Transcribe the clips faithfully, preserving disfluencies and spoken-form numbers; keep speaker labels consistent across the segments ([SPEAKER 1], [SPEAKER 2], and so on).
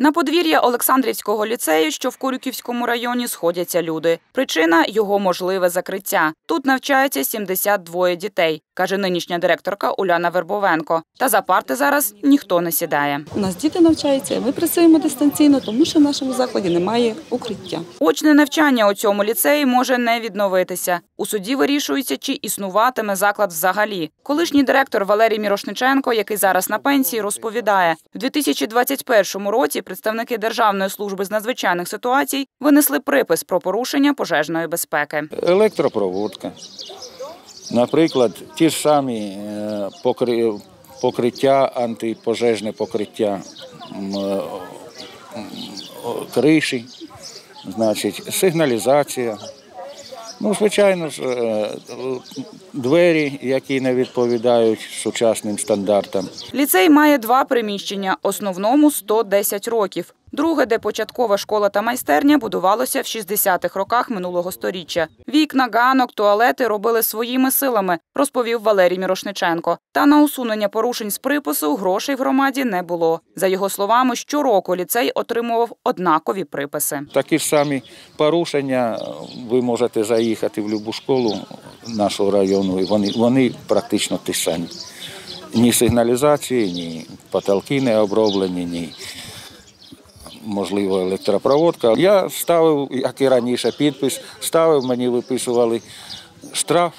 [SPEAKER 1] На подвір'я Олександрівського ліцею, що в Корюківському районі, сходяться люди. Причина – його можливе закриття. Тут навчається сімдесят двоє дітей, каже нинішня директорка Уляна Вербовенко. Та за парти зараз ніхто не сідає.
[SPEAKER 2] У нас діти навчаються, ми працюємо дистанційно, тому що в нашому закладі немає укриття.
[SPEAKER 1] Очне навчання у цьому ліцеї може не відновитися. У суді вирішується, чи існуватиме заклад взагалі. Колишній директор Валерій Мірошниченко, який зараз на пенсії, розповідає, в дві тисячі двадцять першому році представники Державної служби з надзвичайних ситуацій винесли припис про порушення пожежної безпеки.
[SPEAKER 3] Електропроводка, наприклад, ті ж самі покриття, антипожежне покриття, криші, значить, сигналізація. Ну, звичайно ж, двері, які не відповідають сучасним стандартам.
[SPEAKER 1] Ліцей має два приміщення, основному – сто десять років. Друге, де початкова школа та майстерня, будувалося в шістдесятих роках минулого сторіччя. Вікна, ганок, туалети робили своїми силами, розповів Валерій Мірошниченко. Та на усунення порушень з припису грошей в громаді не було. За його словами, щороку ліцей отримував однакові приписи.
[SPEAKER 3] Такі ж самі порушення, ви можете заїхати в будь-яку школу нашого району, і вони, вони практично ті самі. Ні сигналізації, ні потолки не оброблені, ні, можливо, електропроводка. Я ставив, як і раніше, підпис, ставив, мені виписували штраф.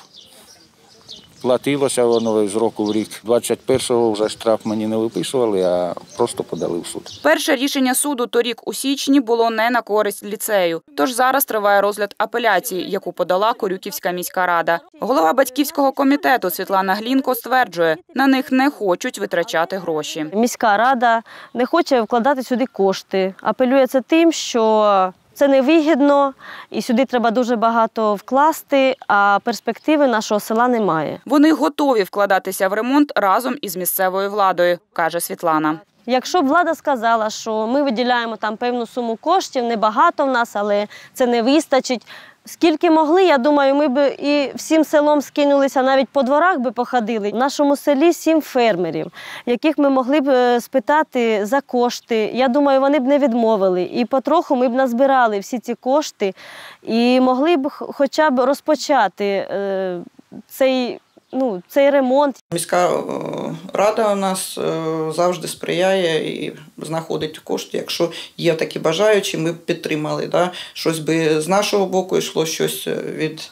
[SPEAKER 3] Платилося воно з року в рік. двадцять першого вже штраф мені не виписували, а просто подали в суд.
[SPEAKER 1] Перше рішення суду торік у січні було не на користь ліцею. Тож зараз триває розгляд апеляції, яку подала Корюківська міська рада. Голова батьківського комітету Світлана Глінко стверджує, на них не хочуть витрачати гроші.
[SPEAKER 4] Міська рада не хоче вкладати сюди кошти. Апелює це тим, що це невигідно, і сюди треба дуже багато вкласти, а перспективи нашого села немає.
[SPEAKER 1] Вони готові вкладатися в ремонт разом із місцевою владою, каже Світлана.
[SPEAKER 4] Якщо б влада сказала, що ми виділяємо там певну суму коштів, небагато в нас, але це не вистачить. Скільки могли, я думаю, ми б і всім селом скинулися, навіть по дворах би походили. В нашому селі сім фермерів, яких ми могли б спитати за кошти. Я думаю, вони б не відмовили. І потроху ми б назбирали всі ці кошти і могли б хоча б розпочати е, цей, ну, цей ремонт.
[SPEAKER 5] Міська рада у нас завжди сприяє і знаходить кошти. Якщо є такі бажаючі, ми б підтримали. Да? Щось би з нашого боку йшло, щось від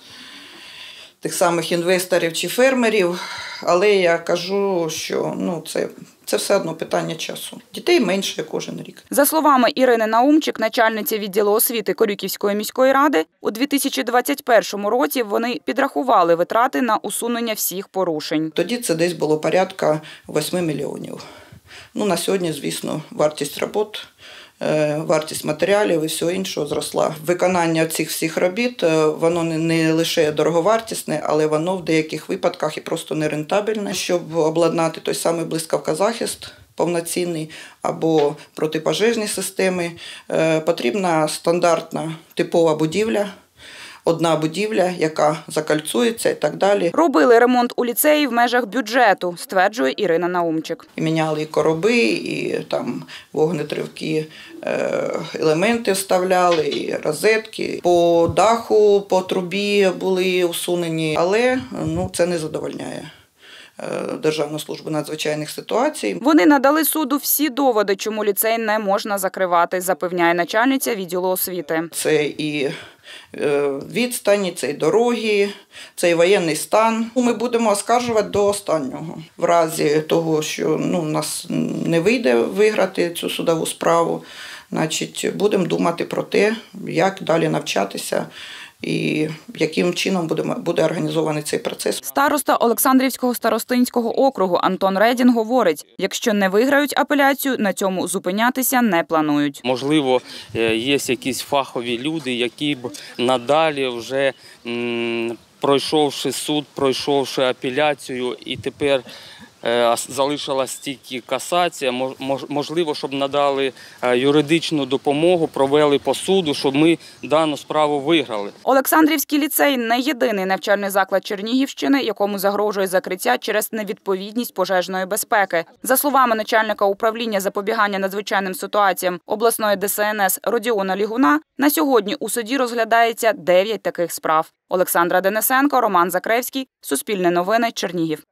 [SPEAKER 5] тих самих інвесторів чи фермерів. Але я кажу, що ну, це, це все одно питання часу. Дітей менше кожен рік.
[SPEAKER 1] За словами Ірини Наумчик, начальниці відділу освіти Корюківської міської ради, у дві тисячі двадцять першому році вони підрахували витрати на усунення всіх порушень.
[SPEAKER 5] Тоді це десь було порядка восьми мільйонів. Ну, на сьогодні, звісно, вартість робот, вартість матеріалів і всього іншого зросла. Виконання цих всіх робіт, воно не лише дороговартісне, але воно в деяких випадках і просто нерентабельне. Щоб обладнати той самий блискавкозахист повноцінний або протипожежні системи, потрібна стандартна типова будівля. Одна будівля, яка закальцується і так далі.
[SPEAKER 1] Робили ремонт у ліцеї в межах бюджету, стверджує Ірина Наумчик.
[SPEAKER 5] І міняли і короби, і там вогнетривкі елементи вставляли, і розетки. По даху, по трубі були усунені, але ну, це не задовольняє Державну службу надзвичайних ситуацій.
[SPEAKER 1] Вони надали суду всі доводи, чому ліцей не можна закривати, запевняє начальниця відділу освіти.
[SPEAKER 5] Це і відстані, це і дороги, це і воєнний стан. Ми будемо оскаржувати до останнього. В разі того, що ну, у нас не вийде виграти цю судову справу, значить, будемо думати про те, як далі навчатися і яким чином буде, буде організований цей процес.
[SPEAKER 1] Староста Олександрівського старостинського округу Антон Редін говорить, якщо не виграють апеляцію, на цьому зупинятися не планують.
[SPEAKER 6] Можливо, є якісь фахові люди, які б надалі вже м, пройшовши суд, пройшовши апеляцію і тепер Е, Залишилась тільки касація. Мож- мож- Можливо, щоб надали е, юридичну допомогу, провели по суду, щоб ми дану справу виграли.
[SPEAKER 1] Олександрівський ліцей – не єдиний навчальний заклад Чернігівщини, якому загрожує закриття через невідповідність пожежної безпеки. За словами начальника управління запобігання надзвичайним ситуаціям обласної Де Се Ен Ес Родіона Лігуна, на сьогодні у суді розглядається дев'ять таких справ. Олександра Денисенко, Роман Закревський, Суспільне новини, Чернігів.